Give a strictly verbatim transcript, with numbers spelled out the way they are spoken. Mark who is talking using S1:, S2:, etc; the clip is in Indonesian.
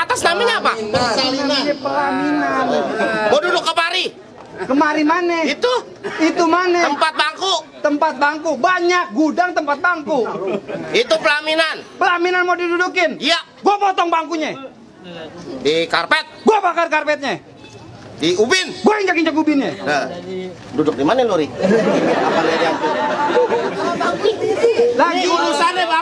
S1: atas namanya apa?
S2: Persalinan.
S3: Pelaminan.
S1: Mau duduk kemari?
S3: Kemari mana?
S1: Itu
S3: Itu mana?
S1: tempat bangku.
S3: Tempat bangku. Banyak gudang tempat bangku.
S1: Itu pelaminan.
S3: Pelaminan mau didudukin?
S1: Iya.
S3: Gua potong bangkunya.
S1: Di karpet.
S3: Gua bakar karpetnya.
S1: Di ubin.
S3: Gua injak-injak ubinnya.
S1: Nah, duduk di mana Lori? Apa dia?
S3: Lagi
S1: Ini urusannya